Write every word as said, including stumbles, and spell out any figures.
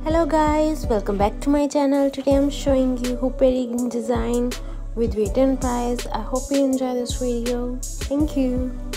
Hello guys, welcome back to my channel. Today I'm showing you hoop earring design with weight and price. I hope you enjoy this video. Thank you.